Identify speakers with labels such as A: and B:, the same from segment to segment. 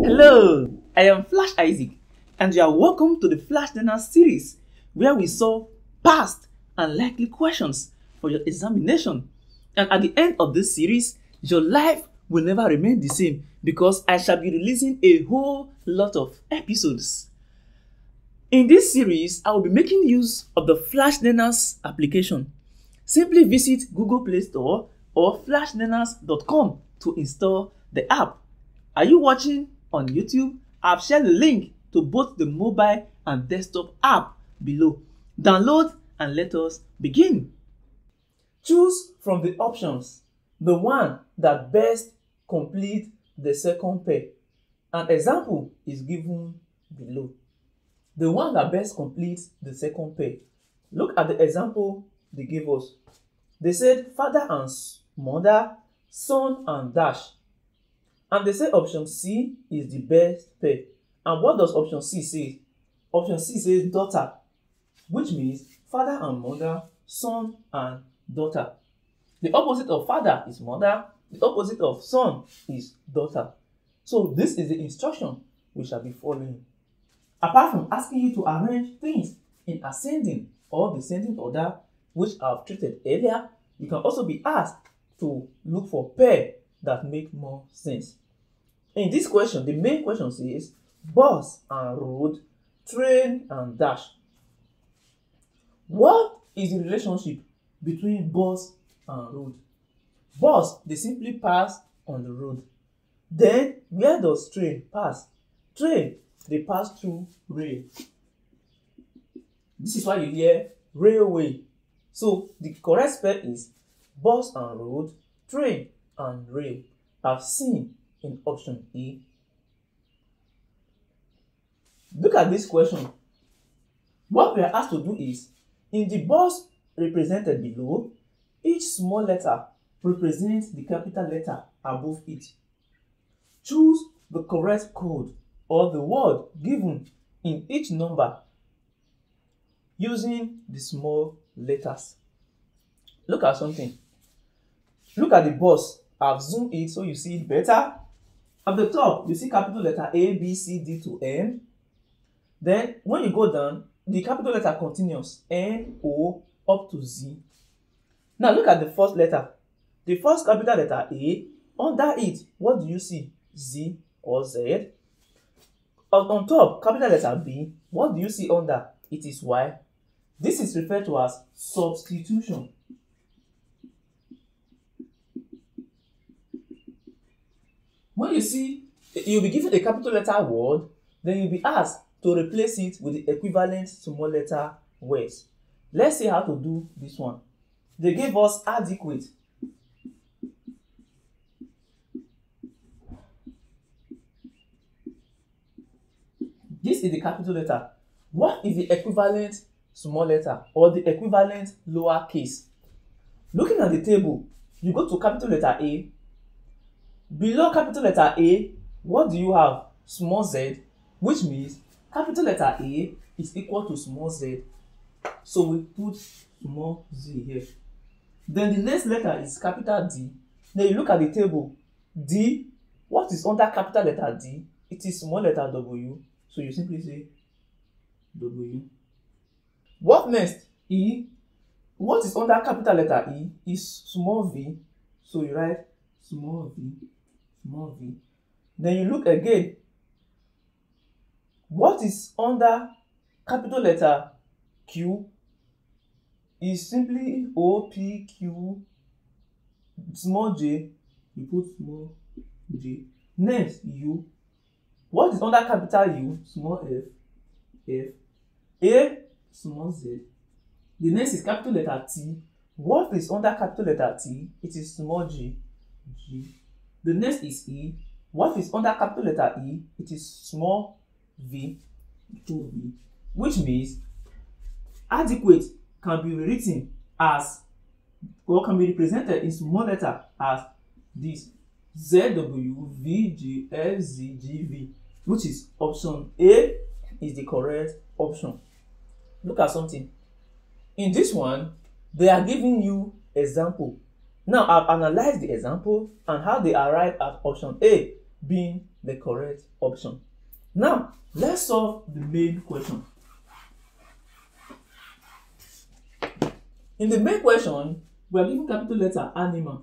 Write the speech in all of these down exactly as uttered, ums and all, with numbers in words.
A: Hello, I am Flash Isaac, and you are welcome to the Flash Learner series, where we solve past and likely questions for your examination. And at the end of this series, your life will never remain the same because I shall be releasing a whole lot of episodes. In this series, I will be making use of the Flash Learners application. Simply visit Google Play Store or flash learners dot com to install the app. Are you watching on YouTube? I've shared the link to both the mobile and desktop app below. Download and let us begin. Choose from the options the one that best complete the second pair. An example is given below. The one that best completes the second pair. Look at the example they gave us. They said father and mother, son and dash. And they say option C is the best pair. And what does option C say? Option C says daughter, which means father and mother, son and daughter. The opposite of father is mother. The opposite of son is daughter. So this is the instruction we shall be following. Apart from asking you to arrange things in ascending or descending order, which I've treated earlier, you can also be asked to look for pair that make more sense. In this question, the main question says bus and road, train and dash. What is the relationship between bus and road? Bus, they simply pass on the road. Then, where does train pass? Train, they pass through rail. This is why you hear railway. So, the correct spell is bus and road, train and rail. I've seen in option E. Look at this question. What we are asked to do is, in the box represented below, each small letter represents the capital letter above it. Choose the correct code or the word given in each number using the small letters. Look at something. Look at the box. I've zoomed it so you see it better. At the top, you see capital letter A, B, C, D to N. Then, when you go down, the capital letter continues N, O, up to Z. Now, look at the first letter. The first capital letter A, under it, what do you see? Z or Z. On, on top, capital letter B, what do you see under? It is Y. This is referred to as substitution. When you see, you'll be given a capital letter word, then you'll be asked to replace it with the equivalent small letter words. Let's see how to do this one. They gave us adequate. This is the capital letter. What is the equivalent small letter or the equivalent lower case? Looking at the table, you go to capital letter A. Below capital letter A, what do you have? Small z, which means capital letter A is equal to small z. So we put small z here. Then the next letter is capital D. Now you look at the table. D, what is under capital letter D? It is small letter W. So you simply say W. What next? E. What is under capital letter E is small v. So you write small v. Small v. Then you look again. What is under capital letter Q is simply O, P, Q, small j. You put small j. Next, U. What is under capital U? Small f. F. A, small z. The next is capital letter T. What is under capital letter T? It is small g. G. The next is E. What is under capital letter E? It is small v, two v, which means adequate can be rewritten as or can be represented in small letter as this Z W V G F Z G V, which is option A is the correct option. Look at something. In this one, they are giving you example. Now, I've analyzed the example and how they arrive at option A. being the correct option. Now, let's solve the main question. In the main question, we are given capital letter animal,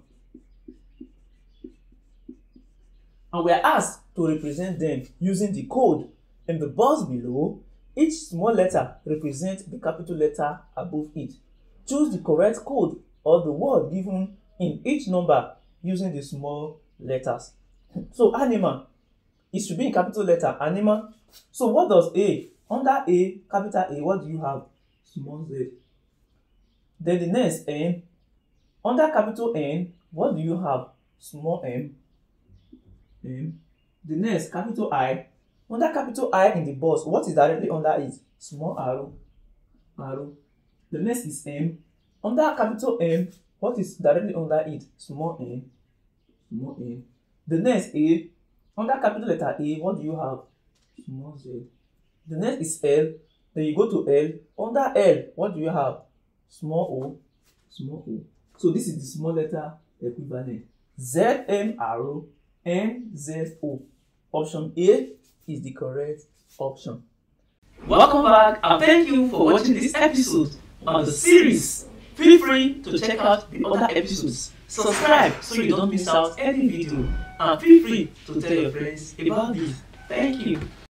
A: and we are asked to represent them using the code in the box below. Each small letter represents the capital letter above it. Choose the correct code or the word given in each number using the small letters. So animal, it should be in capital letter, animal. So what does A? Under A, capital A, what do you have? Small z. Then the next N. Under capital N, what do you have? Small m. M. The next capital I. Under capital I in the box, what is directly under it? Small arrow. Arrow. The next is M. Under capital M, what is directly under it? Small m. Small m. The next A. Under capital letter A, what do you have? Small z. The next is L. Then you go to L. Under L, what do you have? Small o. Small o. So this is the small letter equivalent. Z M arrow N Z O. Option A is the correct option.
B: Welcome back and thank you for watching this episode on the series. Feel free to check out the other episodes. Subscribe so you don't miss out any video, and feel free to tell your friends about this. Thank you.